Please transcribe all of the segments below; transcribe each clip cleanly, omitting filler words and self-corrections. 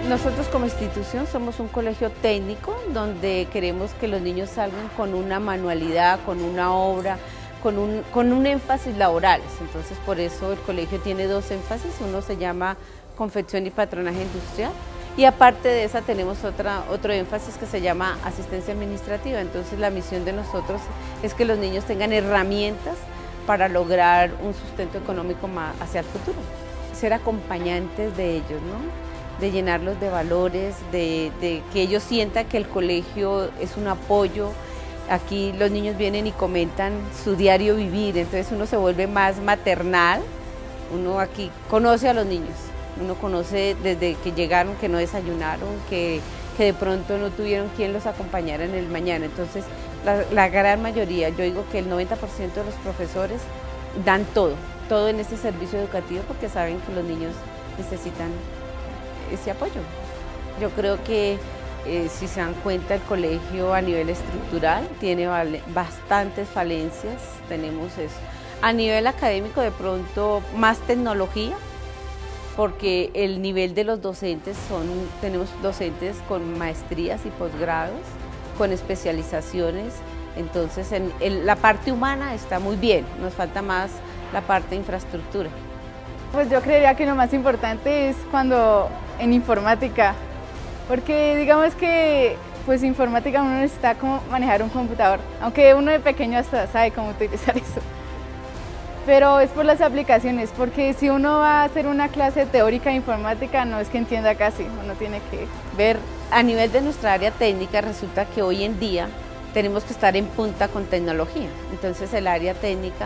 Nosotros como institución somos un colegio técnico donde queremos que los niños salgan con una manualidad, con una obra, con un énfasis laborales. Entonces por eso el colegio tiene dos énfasis, uno se llama confección y patronaje industrial y aparte de esa tenemos otro énfasis que se llama asistencia administrativa. Entonces la misión de nosotros es que los niños tengan herramientas para lograr un sustento económico más hacia el futuro. Ser acompañantes de ellos, ¿no? De llenarlos de valores, de que ellos sientan que el colegio es un apoyo. Aquí los niños vienen y comentan su diario vivir, entonces uno se vuelve más maternal, uno aquí conoce a los niños, uno conoce desde que llegaron, que no desayunaron, que de pronto no tuvieron quien los acompañara en el mañana. Entonces la gran mayoría, yo digo que el 90% de los profesores dan todo en este servicio educativo porque saben que los niños necesitan ese apoyo. Yo creo que si se dan cuenta el colegio a nivel estructural tiene bastantes falencias, tenemos eso. A nivel académico de pronto más tecnología, porque el nivel de los docentes tenemos docentes con maestrías y posgrados, con especializaciones, entonces la parte humana está muy bien, nos falta más la parte de infraestructura. Pues yo creería que lo más importante es cuando en informática, porque digamos que pues informática uno necesita cómo manejar un computador, aunque uno de pequeño hasta sabe cómo utilizar eso. Pero es por las aplicaciones, porque si uno va a hacer una clase teórica de informática no es que entienda casi, uno tiene que ver. A nivel de nuestra área técnica resulta que hoy en día tenemos que estar en punta con tecnología, entonces el área técnica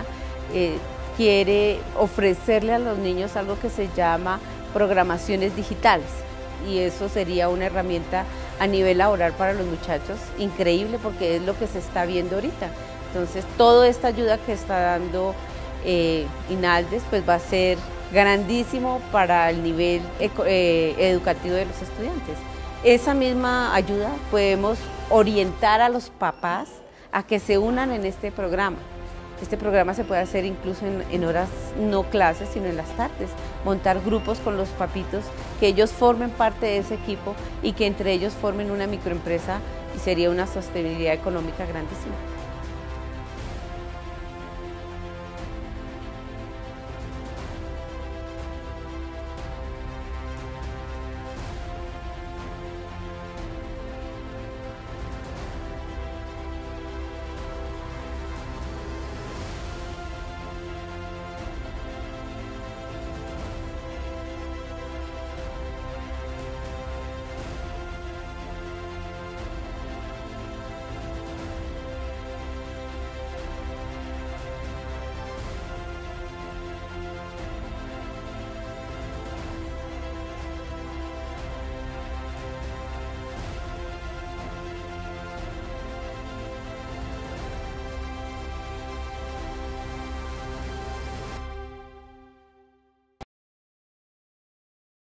quiere ofrecerle a los niños algo que se llama programaciones digitales y eso sería una herramienta a nivel laboral para los muchachos increíble porque es lo que se está viendo ahorita. Entonces toda esta ayuda que está dando INALDES pues va a ser grandísimo para el nivel educativo de los estudiantes. Esa misma ayuda podemos orientar a los papás a que se unan en este programa. Este programa se puede hacer incluso en horas no clases, sino en las tardes. Montar grupos con los papitos, que ellos formen parte de ese equipo y que entre ellos formen una microempresa y sería una sostenibilidad económica grandísima.